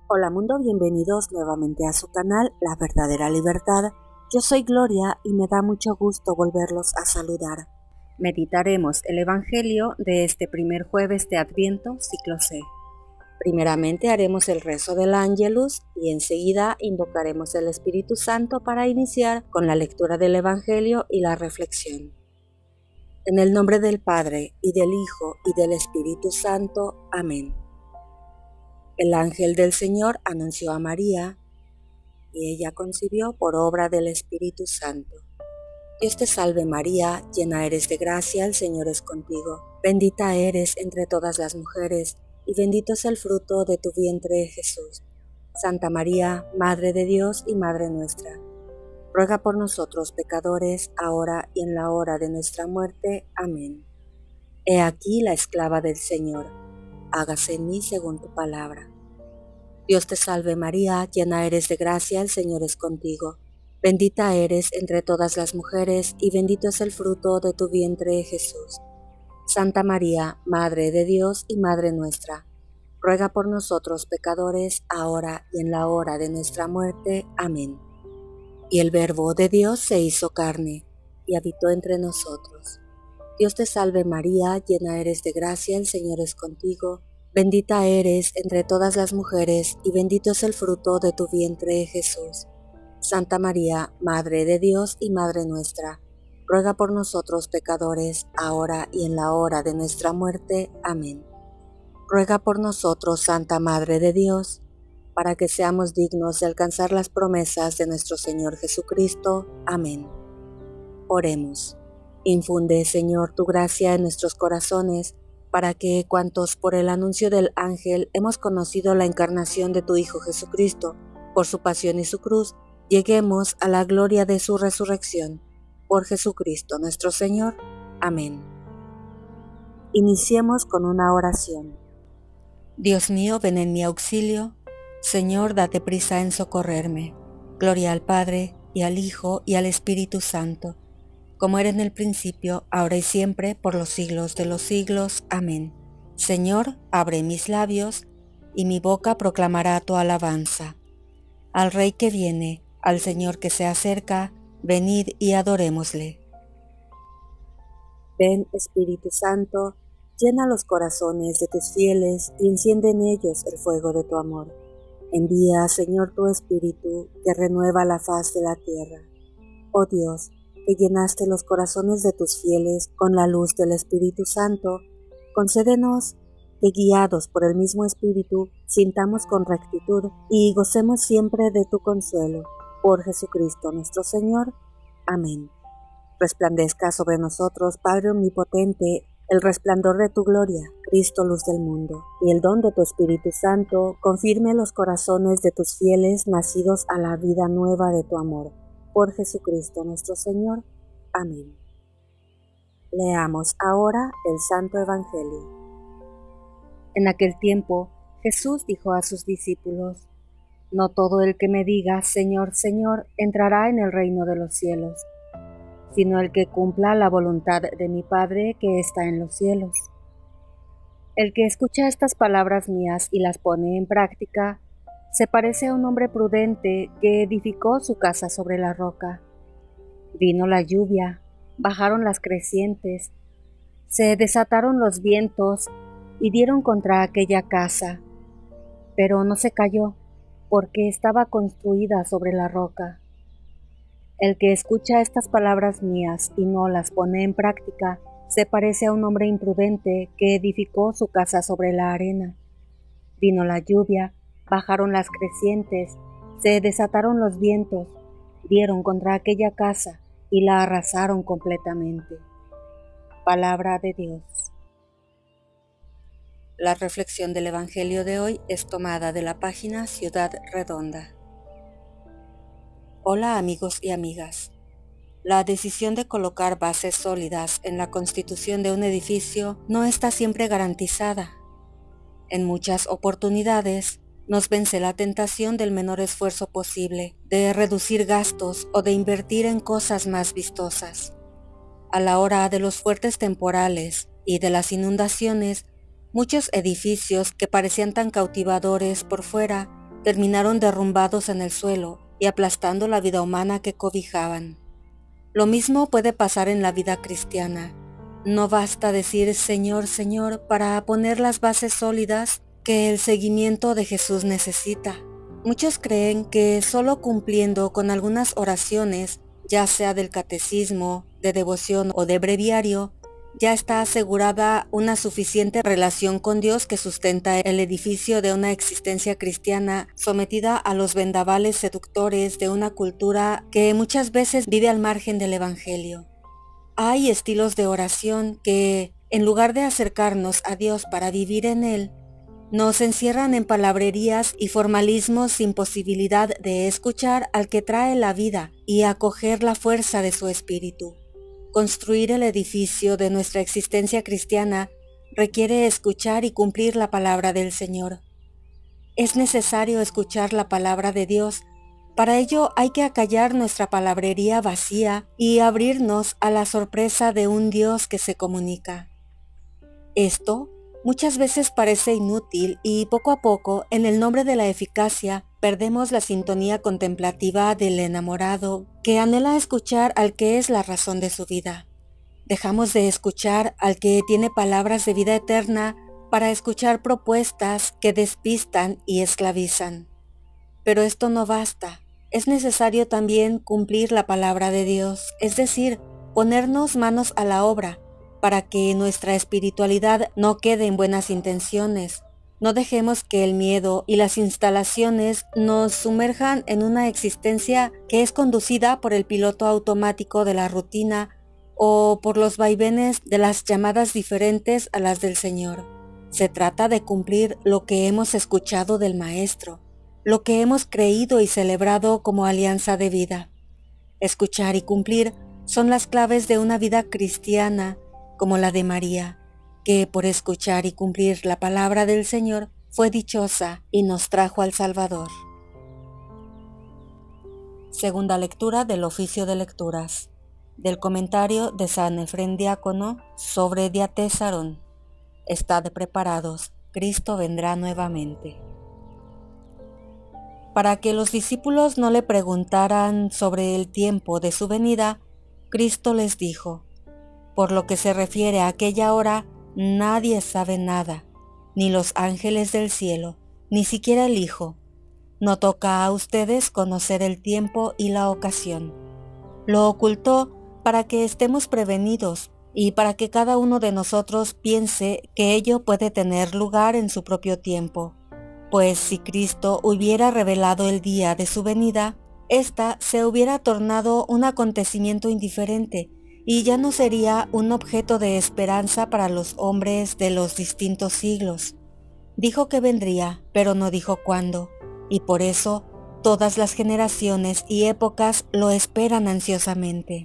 Hola mundo, bienvenidos nuevamente a su canal La Verdadera Libertad. Yo soy Gloria y me da mucho gusto volverlos a saludar. Meditaremos el Evangelio de este primer jueves de Adviento, ciclo C. Primeramente haremos el rezo del Ángelus y enseguida invocaremos el Espíritu Santo para iniciar con la lectura del Evangelio y la reflexión. En el nombre del Padre, y del Hijo, y del Espíritu Santo. Amén. El ángel del Señor anunció a María, y ella concibió por obra del Espíritu Santo. Dios te salve María, llena eres de gracia, el Señor es contigo. Bendita eres entre todas las mujeres, y bendito es el fruto de tu vientre, Jesús. Santa María, Madre de Dios y Madre nuestra, ruega por nosotros pecadores, ahora y en la hora de nuestra muerte. Amén. He aquí la esclava del Señor, hágase en mí según tu palabra. Dios te salve María, llena eres de gracia, el Señor es contigo. Bendita eres entre todas las mujeres, y bendito es el fruto de tu vientre, Jesús. Santa María, Madre de Dios y Madre nuestra, ruega por nosotros pecadores, ahora y en la hora de nuestra muerte. Amén. Y el Verbo de Dios se hizo carne, y habitó entre nosotros. Dios te salve María, llena eres de gracia, el Señor es contigo. Bendita eres entre todas las mujeres, y bendito es el fruto de tu vientre, Jesús. Santa María, Madre de Dios y Madre nuestra, ruega por nosotros pecadores, ahora y en la hora de nuestra muerte. Amén. Ruega por nosotros, Santa Madre de Dios, para que seamos dignos de alcanzar las promesas de nuestro Señor Jesucristo. Amén. Oremos. Infunde, Señor, tu gracia en nuestros corazones, para que cuantos por el anuncio del ángel hemos conocido la encarnación de tu Hijo Jesucristo, por su pasión y su cruz, lleguemos a la gloria de su resurrección. Por Jesucristo nuestro Señor. Amén. Iniciemos con una oración. Dios mío, ven en mi auxilio. Señor, date prisa en socorrerme. Gloria al Padre, y al Hijo, y al Espíritu Santo, como era en el principio, ahora y siempre, por los siglos de los siglos. Amén. Señor, abre mis labios, y mi boca proclamará tu alabanza. Al Rey que viene, al Señor que se acerca, venid y adorémosle. Ven, Espíritu Santo, llena los corazones de tus fieles y enciende en ellos el fuego de tu amor. Envía, Señor, tu Espíritu, que renueva la faz de la tierra. Oh Dios, que llenaste los corazones de tus fieles con la luz del Espíritu Santo, concédenos que, guiados por el mismo Espíritu, sintamos con rectitud y gocemos siempre de tu consuelo. Por Jesucristo nuestro Señor. Amén. Resplandezca sobre nosotros, Padre omnipotente, el resplandor de tu gloria, Cristo, luz del mundo, y el don de tu Espíritu Santo confirme los corazones de tus fieles nacidos a la vida nueva de tu amor. Por Jesucristo nuestro Señor. Amén. Leamos ahora el Santo Evangelio. En aquel tiempo, Jesús dijo a sus discípulos: No todo el que me diga, Señor, Señor, entrará en el reino de los cielos, sino el que cumpla la voluntad de mi Padre que está en los cielos. El que escucha estas palabras mías y las pone en práctica, se parece a un hombre prudente que edificó su casa sobre la roca. Vino la lluvia, bajaron las crecientes, se desataron los vientos y dieron contra aquella casa, pero no se cayó, porque estaba construida sobre la roca. El que escucha estas palabras mías y no las pone en práctica, se parece a un hombre imprudente que edificó su casa sobre la arena. Vino la lluvia, bajaron las crecientes, se desataron los vientos, dieron contra aquella casa y la arrasaron completamente. Palabra de Dios. La reflexión del Evangelio de hoy es tomada de la página Ciudad Redonda. Hola amigos y amigas. La decisión de colocar bases sólidas en la constitución de un edificio no está siempre garantizada. En muchas oportunidades, nos vence la tentación del menor esfuerzo posible, de reducir gastos o de invertir en cosas más vistosas. A la hora de los fuertes temporales y de las inundaciones, muchos edificios que parecían tan cautivadores por fuera terminaron derrumbados en el suelo y aplastando la vida humana que cobijaban. Lo mismo puede pasar en la vida cristiana. No basta decir Señor, Señor para poner las bases sólidas que el seguimiento de Jesús necesita. Muchos creen que solo cumpliendo con algunas oraciones, ya sea del catecismo, de devoción o de breviario, ya está asegurada una suficiente relación con Dios que sustenta el edificio de una existencia cristiana sometida a los vendavales seductores de una cultura que muchas veces vive al margen del Evangelio. Hay estilos de oración que, en lugar de acercarnos a Dios para vivir en Él, nos encierran en palabrerías y formalismos sin posibilidad de escuchar al que trae la vida y acoger la fuerza de su espíritu. Construir el edificio de nuestra existencia cristiana requiere escuchar y cumplir la palabra del Señor. Es necesario escuchar la palabra de Dios. Para ello hay que acallar nuestra palabrería vacía y abrirnos a la sorpresa de un Dios que se comunica. Esto muchas veces parece inútil y poco a poco, en el nombre de la eficacia, perdemos la sintonía contemplativa del enamorado que anhela escuchar al que es la razón de su vida. Dejamos de escuchar al que tiene palabras de vida eterna para escuchar propuestas que despistan y esclavizan. Pero esto no basta. Es necesario también cumplir la palabra de Dios, es decir, ponernos manos a la obra, para que nuestra espiritualidad no quede en buenas intenciones. No dejemos que el miedo y las instalaciones nos sumerjan en una existencia que es conducida por el piloto automático de la rutina o por los vaivenes de las llamadas diferentes a las del Señor. Se trata de cumplir lo que hemos escuchado del Maestro, lo que hemos creído y celebrado como alianza de vida. Escuchar y cumplir son las claves de una vida cristiana, como la de María, que por escuchar y cumplir la palabra del Señor fue dichosa y nos trajo al Salvador. Segunda lectura del oficio de lecturas, del comentario de San Efrén Diácono sobre Diatésarón. Estad preparados, Cristo vendrá nuevamente. Para que los discípulos no le preguntaran sobre el tiempo de su venida, Cristo les dijo: por lo que se refiere a aquella hora, nadie sabe nada, ni los ángeles del cielo, ni siquiera el Hijo. No toca a ustedes conocer el tiempo y la ocasión. Lo ocultó para que estemos prevenidos y para que cada uno de nosotros piense que ello puede tener lugar en su propio tiempo. Pues si Cristo hubiera revelado el día de su venida, ésta se hubiera tornado un acontecimiento indiferente, y ya no sería un objeto de esperanza para los hombres de los distintos siglos. Dijo que vendría, pero no dijo cuándo, y por eso todas las generaciones y épocas lo esperan ansiosamente.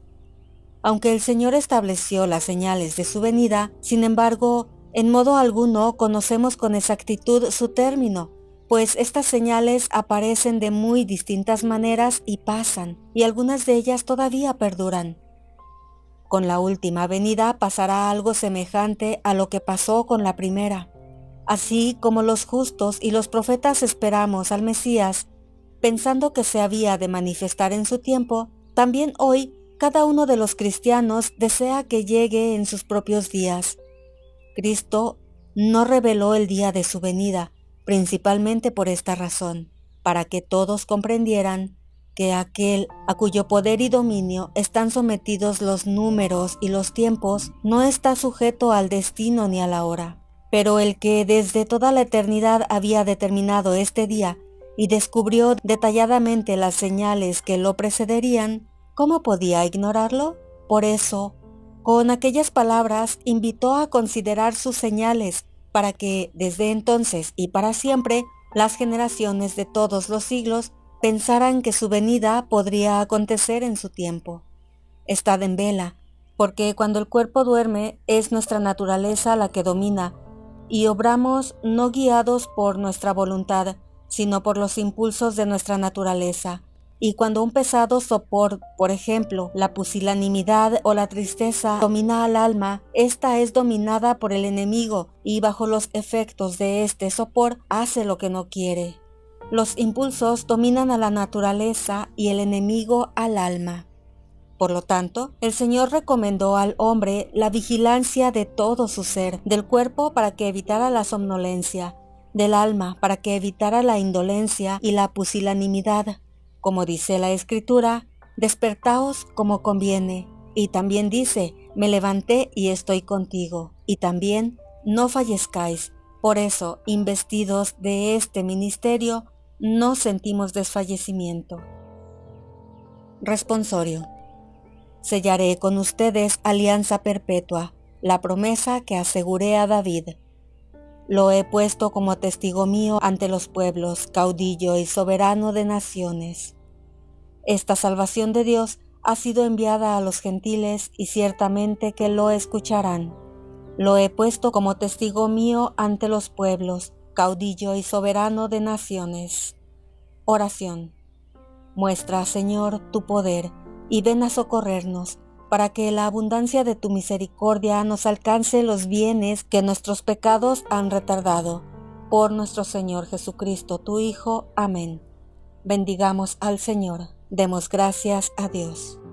Aunque el Señor estableció las señales de su venida, sin embargo, en modo alguno conocemos con exactitud su término, pues estas señales aparecen de muy distintas maneras y pasan, y algunas de ellas todavía perduran. Con la última venida pasará algo semejante a lo que pasó con la primera. Así como los justos y los profetas esperamos al Mesías, pensando que se había de manifestar en su tiempo, también hoy cada uno de los cristianos desea que llegue en sus propios días. Cristo no reveló el día de su venida, principalmente por esta razón, para que todos comprendieran que aquel a cuyo poder y dominio están sometidos los números y los tiempos no está sujeto al destino ni a la hora. Pero el que desde toda la eternidad había determinado este día y descubrió detalladamente las señales que lo precederían, ¿cómo podía ignorarlo? Por eso, con aquellas palabras invitó a considerar sus señales para que desde entonces y para siempre las generaciones de todos los siglos pensaran que su venida podría acontecer en su tiempo. Estad en vela, porque cuando el cuerpo duerme es nuestra naturaleza la que domina, y obramos no guiados por nuestra voluntad, sino por los impulsos de nuestra naturaleza. Y cuando un pesado sopor, por ejemplo, la pusilanimidad o la tristeza, domina al alma, ésta es dominada por el enemigo y bajo los efectos de este sopor hace lo que no quiere. Los impulsos dominan a la naturaleza y el enemigo al alma. Por lo tanto, el Señor recomendó al hombre la vigilancia de todo su ser, del cuerpo para que evitara la somnolencia, del alma para que evitara la indolencia y la pusilanimidad. Como dice la Escritura, despertaos como conviene. Y también dice, me levanté y estoy contigo. Y también, no fallezcáis. Por eso, investidos de este ministerio, no sentimos desfallecimiento. Responsorio. Sellaré con ustedes alianza perpetua, la promesa que aseguré a David. Lo he puesto como testigo mío ante los pueblos, caudillo y soberano de naciones. Esta salvación de Dios ha sido enviada a los gentiles y ciertamente que lo escucharán. Lo he puesto como testigo mío ante los pueblos, caudillo y soberano de naciones. Oración. Muestra, Señor, tu poder y ven a socorrernos, para que la abundancia de tu misericordia nos alcance los bienes que nuestros pecados han retardado. Por nuestro Señor Jesucristo, tu Hijo. Amén. Bendigamos al Señor. Demos gracias a Dios.